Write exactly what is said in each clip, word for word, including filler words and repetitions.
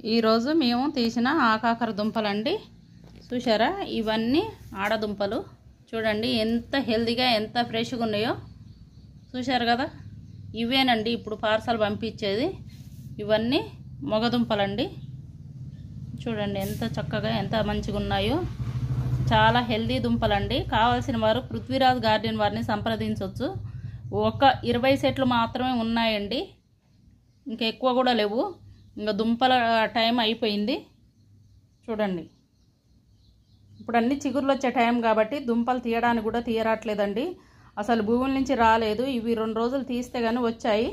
ఈరోజు మేము తీసిన ఆకాకర దుంపలండి. చూసారా, ఇవన్నీ ఆడదుంపలు. చూడండి ఎంత హెల్తీగా ఎంత ఫ్రెష్గా ఉన్నాయో. చూశారు కదా, ఇవేనండి ఇప్పుడు పార్సల్ పంపించేది. ఇవన్నీ మొగదుంపలండి. చూడండి ఎంత చక్కగా ఎంత మంచిగా ఉన్నాయో. చాలా హెల్తీ దుంపలండి. కావాల్సిన వారు పృథ్వీరాజ్ గార్డెన్ వారిని సంప్రదించవచ్చు. ఒక ఇరవై సెట్లు మాత్రమే ఉన్నాయండి, ఇంకా ఎక్కువ కూడా లేవు. ఇంకా దుంపల టైం అయిపోయింది. చూడండి, ఇప్పుడు అన్ని చిగుర్లు వచ్చే టైం కాబట్టి దుంపలు తీయడానికి కూడా తీయరాట్లేదండి. అసలు భూముల నుంచి రాలేదు. ఇవి రెండు రోజులు తీస్తే కానీ వచ్చాయి.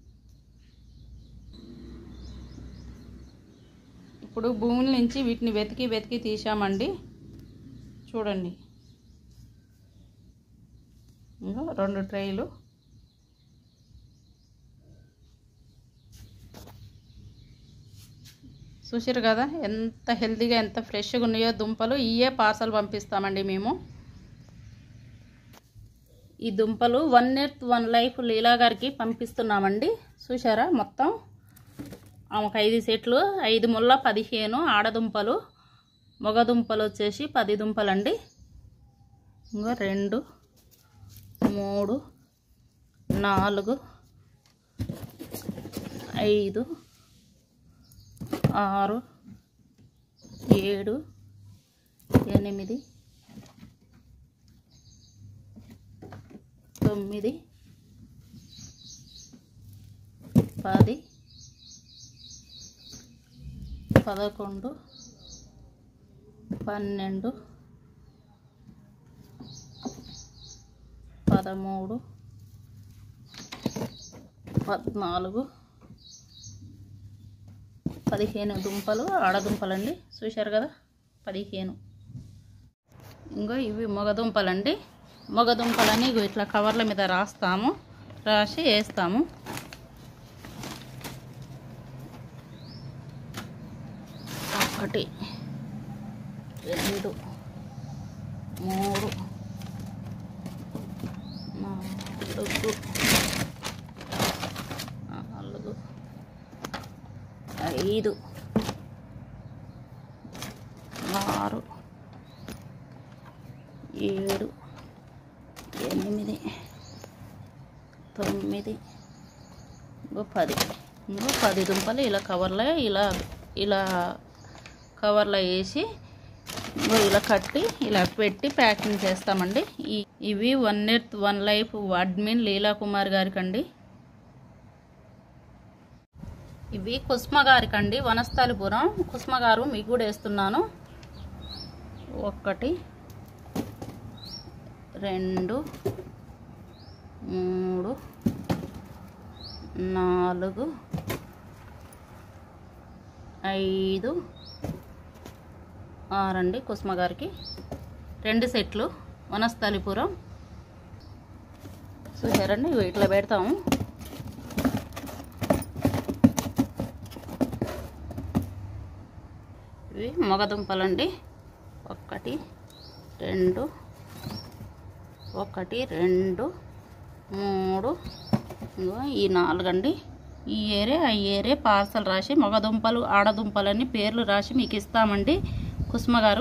ఇప్పుడు భూముల నుంచి వీటిని వెతికి వెతికి తీసామండి. చూడండి, ఇంకా రెండు ట్రేలు. చూసారు కదా ఎంత హెల్తీగా ఎంత ఫ్రెష్గా ఉన్నాయో దుంపలు. ఇయే పార్సల్ పంపిస్తామండి మేము. ఈ దుంపలు one earth one life Leela గారికి పంపిస్తున్నామండి. చూసారా, మొత్తం ఆమెకు ఐదు సెట్లు, ఐదు ముళ్ళ పదిహేను ఆడదుంపలు, మగ దుంపలు వచ్చేసి పది దుంపలండి. ఇంకా రెండు, మూడు, నాలుగు, ఐదు, ఆరు, ఏడు, ఎనిమిది, తొమ్మిది, పది, పదకొండు, పన్నెండు, పదమూడు, పద్నాలుగు, పదిహేను దుంపలు ఆడదుంపలండి. చూశారు కదా, పదిహేను. ఇంకో ఇవి మగదుంపలండి. మగదుంపలని ఇట్లా కవర్ల మీద రాస్తాము, రాసి వేస్తాము. ఒకటి, రెండు, మూడు, నాలుగు, నాలుగు, ఐదు, ఆరు, ఏడు, ఎనిమిది, తొమ్మిది, ఇంకో పది. ఇంకో పది దుంపలు ఇలా కవర్లో ఇలా ఇలా కవర్లో వేసి ఇంకో ఇలా కట్టి ఇలా పెట్టి ప్యాకింగ్ చేస్తామండి. ఈ ఇవి one earth one life admin Leela Kumar గారికి అండి. ఇవి కుస్మ గారికి అండి, వనస్థలిపురం. కుస్మ గారు మీకు కూడా వేస్తున్నాను. ఒకటి, రెండు, మూడు, నాలుగు, ఐదు, ఆరండి. కుస్మ గారికి రెండు సెట్లు, వనస్థలిపురం. చూసారండి, ఇట్లా పెడతాము. ఇవి మగదుంపలండి. ఒకటి, రెండు, ఒకటి, రెండు, మూడు, ఈ నాలుగండి. ఈ ఏరే ఆ ఏరే పార్సల్ రాసి మగదుంపలు ఆడదుంపలని పేర్లు రాసి మీకు ఇస్తామండి కుస్మ గారు.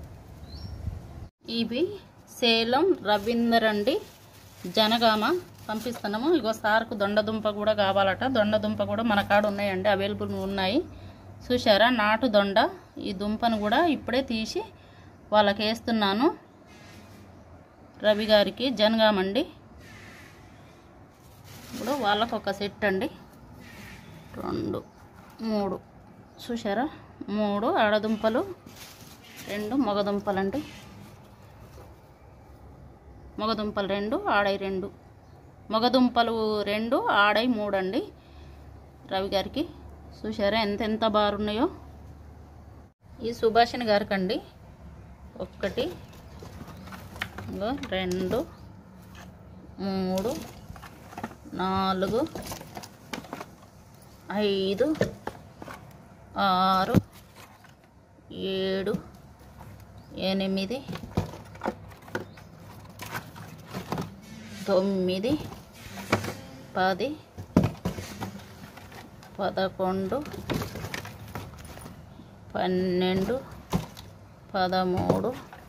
ఇవి సేలం రవీందర్ అండి, జనగామ పంపిస్తున్నాము. ఇగో సార్కు దొండదుంప కూడా కావాలట. దొండదుంప కూడా మన కాడ ఉన్నాయండి, అవైలబుల్ ఉన్నాయి. చూసారా, నాటు దొండ. ఈ దుంపను కూడా ఇప్పుడే తీసి వాళ్ళకి వేస్తున్నాను. రవి గారికి జనగామండి. ఇప్పుడు వాళ్ళకు ఒక సెట్ అండి. రెండు, మూడు. చూసారా, మూడు ఆడదుంపలు, రెండు మగదుంపలండి. మగదుంపలు రెండు, ఆడై రెండు. మగదుంపలు రెండు, ఆడై మూడు అండి రవి గారికి. చూసారా ఎంత ఎంత బాగున్నాయో. ఈ సుభాషిణి గారికి అండి. ఒకటి, రెండు, మూడు, నాలుగు, ఐదు, ఆరు, ఏడు, ఎనిమిది, తొమ్మిది, పది, పదకొండు, పన్నెండు పదమూడు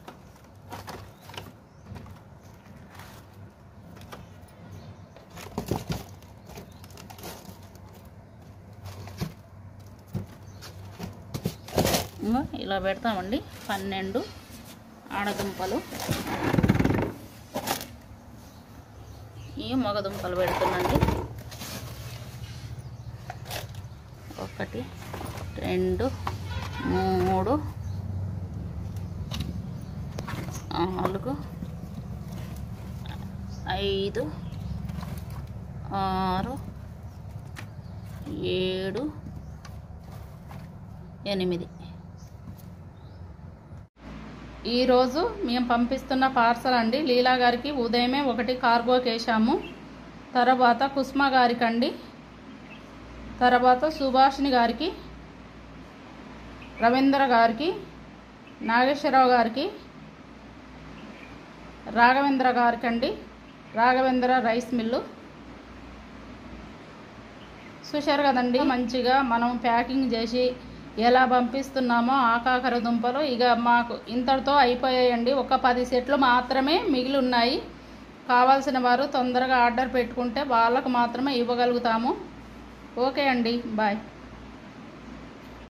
ఇలా పెడతామండి. పన్నెండు ఆడదుంపలు, ఈ మగదుంపలు పెడుతున్నాండి. ఒకటి రెండు మూడు నాలుగు ఐదు ఆరు ఏడు ఎనిమిది. ఈరోజు మేము పంపిస్తున్న పార్సల్ అండి. లీలా గారికి ఉదయమే ఒకటి కార్గోకి వేసాము. తర్వాత కుస్మా గారికి అండి, తర్వాత సుభాషిణి గారికి, రవీంద్ర గారికి, నాగేశ్వరరావు గారికి, రాఘవేంద్ర గారికి అండి, రాఘవేంద్ర రైస్ మిల్లు. చూశారు కదండి, మంచిగా మనం ప్యాకింగ్ చేసి ఎలా పంపిస్తున్నామో ఆకాకర దుంపలు. ఇక మాకు ఇంతటితో అయిపోయాయండి. ఒక పది సెట్లు మాత్రమే మిగిలి ఉన్నాయి. కావాల్సిన వారు తొందరగా ఆర్డర్ పెట్టుకుంటే వాళ్ళకు మాత్రమే ఇవ్వగలుగుతాము. ఓకే అండి, బాయ్.